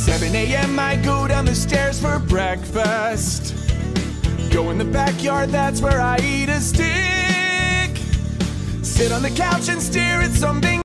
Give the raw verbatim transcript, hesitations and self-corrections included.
seven A M I go down the stairs for breakfast. Go in the backyard, that's where I eat a steak. Sit on the couch and stare at something